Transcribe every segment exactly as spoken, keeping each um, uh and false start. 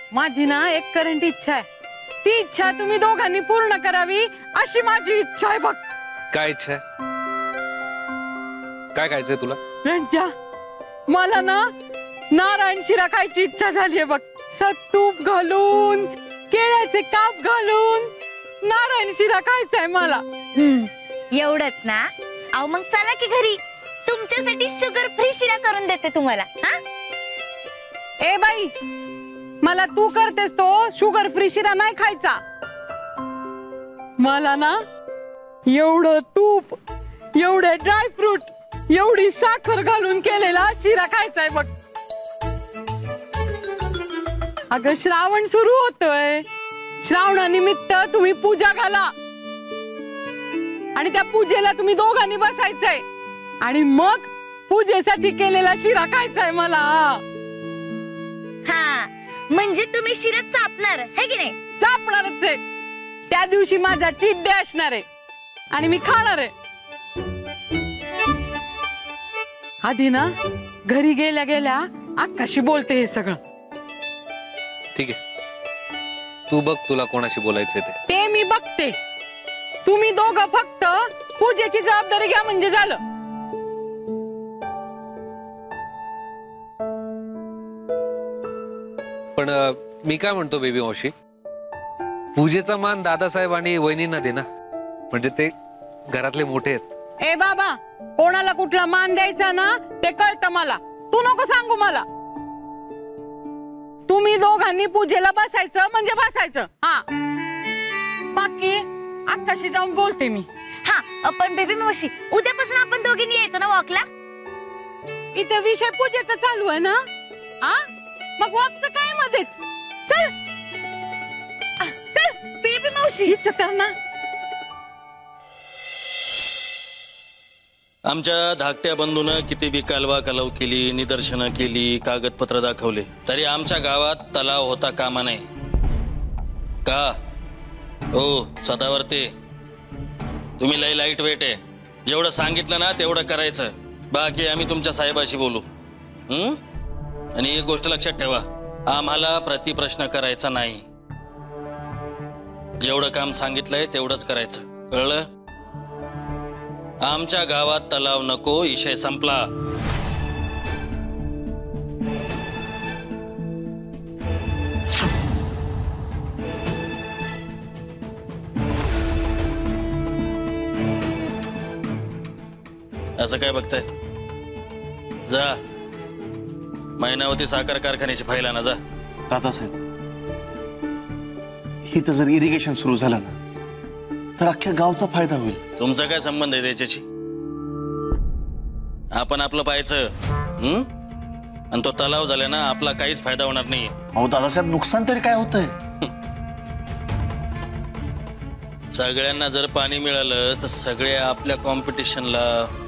माझी ना एक करंट इच्छा आहे, ती इच्छा तुम्ही दोघांनी पूर्ण करावी अशी माझी इच्छा आहे बघ। काय इच्छा आहे? काय खायचंय तुला? रंजा, मला ना नारायण शिरा खायची इच्छा झालीये बघ। तूप घालून, केळ्याचे काप घालून नारायण शिरा खायचाय मला। हम्म, एवढंच ना? अहो मग चला की घरी, तुमच्यासाठी शुगर फ्री शिरा करून देते तुम्हाला। हा? ए बाई, मला तू करतेस तो शुगर फ्री शिरा नाही खायचा। मला ना एवढं तूप, एवढे ड्राय फ्रूट, एवढी साखर घालून केलेला शिरा खायचाय बघ। अगं श्रावण सुरू होतोय, श्रावणानिमित्त तुम्ही पूजा घाला आणि त्या पूजेला तुम्ही दोघांनी बसायचंय आणि मग पूजेसाठी केलेला शिरा खायचाय मला। हा, म्हणजे तुम्ही शिरा चापणार है की नाही? चापणारच आहे। त्या दिवशी माझा चीट डे असणार आहे आणि मी खाणार आहे। आधी ना घरी गेल्या गेल्या अक्काशी बोलते हे सगळं। ठीक आहे, तू बघ तुला कोणाशी बोलायचंय ते। ते मी बघते, तुम्ही दोघं फक्त पूजेची जबाबदारी घ्या म्हणजे झालं। पण मी काय म्हणतो बेबी मावशी, पूजेचा मान दादासाहेब आणि वहिनींना दे ना, म्हणजे ते घरातले मोठे आहेत। ए बाबा, कोणाला कुठला मान द्यायचा ना ते कळतं मला, तू नको सांगू मला। तुम्ही दोघांनी पूजेला बसायचं म्हणजे बसायचं। हा, बाकी अक्काशी जाऊन बोलते मी। हा, पण बेबी मावशी, उद्यापासून आपण दोघींनी यायचं ना वॉकला? इथे विषय पूजेचा चालू आहे ना? हा, मग वॉकचं काय मध्येच? चल चल बेबी मावशी, हीच कर ना। आमच्या धाकट्या बंधूनं किती बी कालवा कालव केली, निदर्शनं केली, कागदपत्र दाखवले, तरी आमच्या गावात तलाव होता कामा नाही का? हो सदावर्ते, तुम्ही लय लाईट वेट आहे, जेवढं सांगितलं ना तेवढं करायचं, बाकी आम्ही तुमच्या साहेबाशी बोलू। हम्म, आणि एक गोष्ट लक्षात ठेवा, आम्हाला प्रतिप्रश्न करायचा नाही, जेवढं काम सांगितलंय तेवढंच करायचं, कळलं? आमच्या गावात तलाव नको, विषय संपला। असं काय बघताय? जा मैनावती साखर कारखान्याची फाईल आणा जा। दादासाहेब, ही तर जर इरिगेशन सुरू झालं ना तर अख्ख्या गावचा फायदा होईल। तुमचा काय संबंध आहे त्याच्याशी? आपण आपलं पाहायचं, हम्म, आणि तो तलाव झाला ना आपला काहीच फायदा होणार नाही। अहो दादासाहेब, नुकसान तरी काय होतंय? सगळ्यांना जर पाणी मिळालं तर सगळे आपल्या कॉम्पिटिशनला,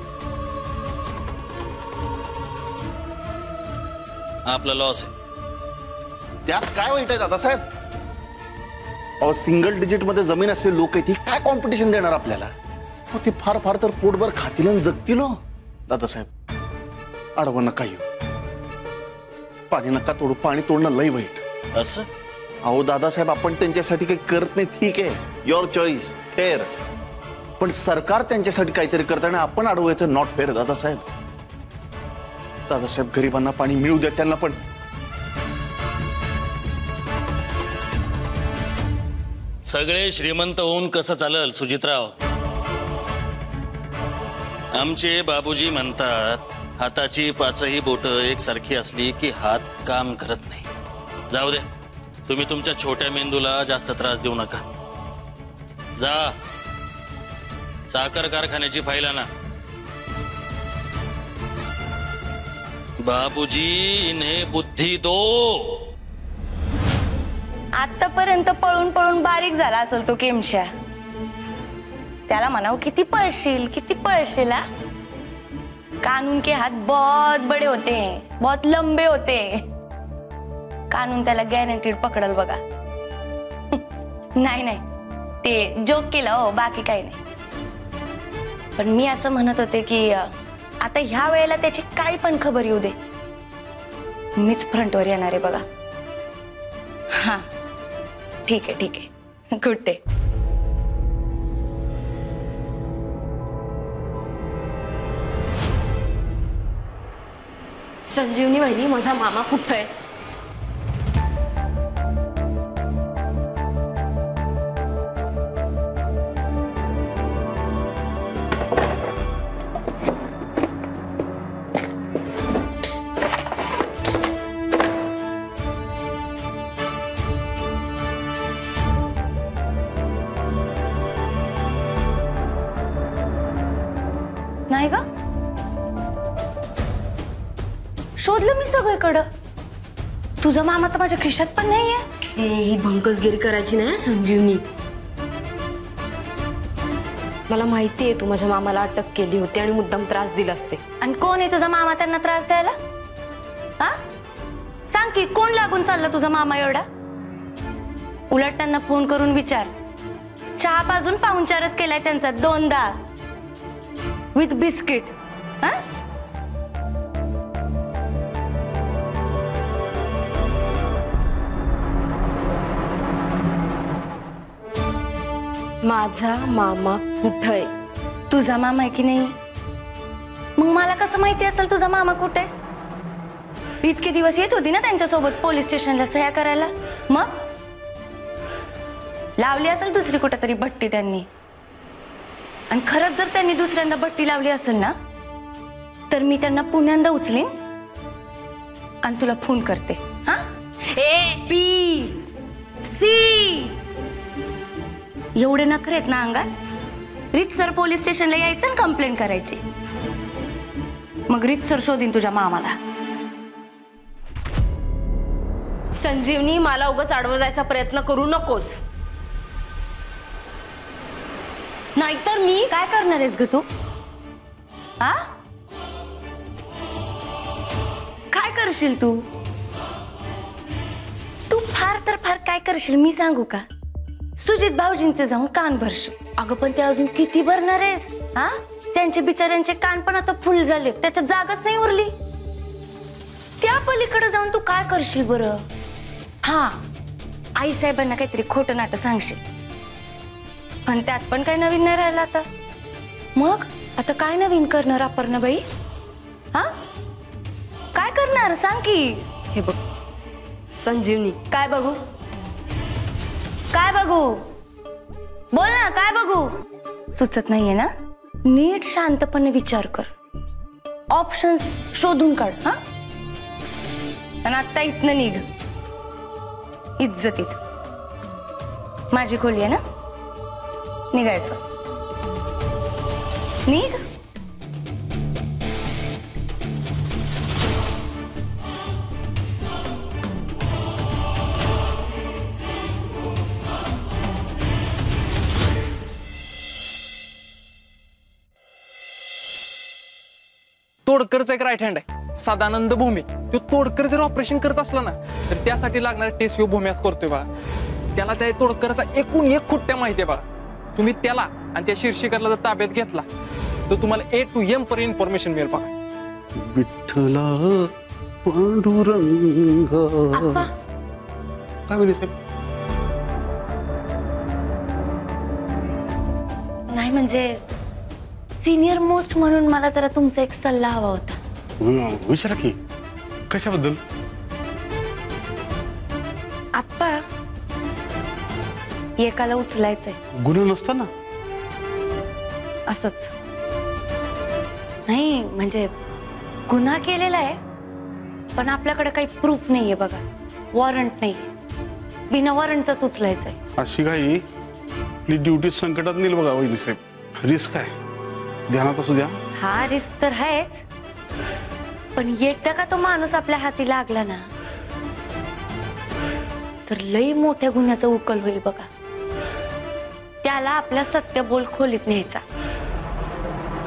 आपला लॉस आहे। त्यात काय वाईट आहे दादासाहेब? अहो सिंगल डिजिट मध्ये जमीन असलेले लोक आहेत, काय कॉम्पिटिशन देणार आपल्याला? हो, ते फार फार तर पोटभर खातील आणि जगतील। हो दादासाहेब, अडवं नका येऊ, पाणी नका तोडू, पाणी तोडणं लय वाईट असं? अहो दादासाहेब, आपण त्यांच्यासाठी काही करत नाही, ठीक आहे, युअर चॉईस, फेअर, पण सरकार त्यांच्यासाठी काहीतरी करताना आपण अडवं येतं, नॉट फेअर दादासाहेब। दादासाहेब, गरिबांना पाणी मिळू द्या त्यांना पण। सगळे श्रीमंत होऊन कसं चालेल सुजितराव? आमचे बाबूजी म्हणतात, हाताची पाचही बोट एकसारखी असली की हात काम करत नाही। जाऊ दे, तुम्ही तुमच्या छोट्या मेंदूला जास्त त्रास देऊ नका। जा साखर कारखान्याची फाईल आणा। बाबूजी, इन्हें बुद्धी दो। आतापर्यंत पळून पळून बारीक झाला असेल तो केमशा, त्याला म्हणाव किती पळशील किती पळशील। कानून के हाथ बहुत बड़े होते हैं, बहुत लंबे होते हैं, कानून त्याला गॅरंटीड पकडल बघा। नाही नाही, ते जोक केलं हो, बाकी काही नाही। पण मी असं म्हणत होते की आता ह्या वेळेला त्याची काही पण खबर येऊ दे, मीच फ्रंटवर येणार आहे बघा। हा ठीक आहे ठीक आहे गुड डे. संजीवनी वहिनी, माझा मामा कुठं आहे? नाही ग, शोधलं मी सगळीकडं. तुझा मामा तर माझ्या खिशात पण नाहीये. हे ही भंकसगिरी करायची नाही संजीवनी. मला माहिती आहे तू माझ्या मामाला अटक केली होती आणि मुद्दाम त्रास दिला असते. आणि कोण आहे तुझा मामा त्यांना त्रास द्यायला? हा सांग की कोण लागून चाललं तुझा मामा एवढा? उलट त्यांना फोन करून विचार. चहा पाजून पाहुणचारच केलाय त्यांचा दोनदा विथ बिस्किट. हा माझा मामा कुठं आहे? तुझा मामा आहे की नाही? मग मला कसं माहिती असेल तुझा मामा कुठे? इतके दिवस येत होती ना त्यांच्यासोबत पोलीस स्टेशनला सह्या करायला. मग लावली असेल दुसरी कुठेतरी भट्टी त्यांनी. आणि खरंच जर त्यांनी दुसऱ्यांदा भट्टी लावली असेल ना तर मी त्यांना पुण्यांदा उचलीन आणि तुला फोन करते. हा ए बी सी एवढे नखरे आहेत ना अंगात. रीतसर पोलीस स्टेशनला यायचं आणि कंप्लेंट करायची. मग रीतसर शोधीन तुझ्या मामाला. संजीवनी, मला उगाच आडवं जायचा प्रयत्न करू नकोस. नाहीतर मी काय करणार आहेस ग तू? हा काय करशील तू? तू फार तर फार काय करशील मी सांगू का? सुजित भाऊजींचे जाऊन कान भरशील. अगं पण ते अजून किती भरणार आहेस? हा त्यांचे बिचाऱ्यांचे कान पण आता फुल झाले, त्याच्यात जागाच नाही उरली. त्या पलीकडे जाऊन तू काय करशील बरं? हा आई साहेबांना काहीतरी खोटं नाटं सांगशील. पण त्यात पण काही नवीन नाही राहिलं आता. मग आता काय नवीन करणार अपर्णाबाई? हा काय करणार सांग की. हे बघ संजीवनी, काय बघू? काय बघू? बोल ना, काय बघू? सुचत नाहीये ना? नीट शांतपणे विचार कर. ऑप्शन्स शोधून काढ. हा आणि आता इथनं निघ. इज्जतीत. माझी खोली आहे ना, निघायचं. निघ. तोडकरचा एक राईट हँड आहे सदानंद भूमी. तो तोडकर जर ऑपरेशन करत असला ना तर त्यासाठी लागणारा टेस्ट ह्यो भूम्याच करतोय बघा. त्याला त्या तोडकरचा एकूण एक खुट्ट्या माहिती आहे बघा. तुम्ही त्याला आणि त्या शीर्षिकरला जर ताब्यात घेतला तर तुम्हाला ए टू एम पर्यंत इन्फॉर्मेशन मिळेल बघा. विठ्ठला पांडुरंगा. काय बोलले साहेब? नाही म्हणजे सिनियर मोस्ट म्हणून मला जरा तुमचा एक सल्ला हवा होता. विचारा की. कशाबद्दल? आप्पा एकाला उचलायचंय. गुन्हा नसताना? असंच नाही म्हणजे गुन्हा केलेला आहे पण आपल्याकडे काही प्रूफ नाहीये बघा. वॉरंट नाहीये. बिना वॉरंटचाच उचलायचंय. अशी काही आपली ड्युटी संकटात नेल बघा वहिनी साहेब. रिस्क आहे, ध्यानात असू द्या. हा रिस्क तर आहेच पण एकदा का तो माणूस आपल्या हाती लागला ना तर लई मोठ्या गुन्ह्याचा उकल होईल बघा. त्याला आपल्या सत्य बोल खोलीत न्यायचा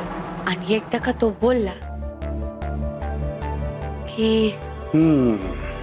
आणि एकदा का तो बोलला की हम्म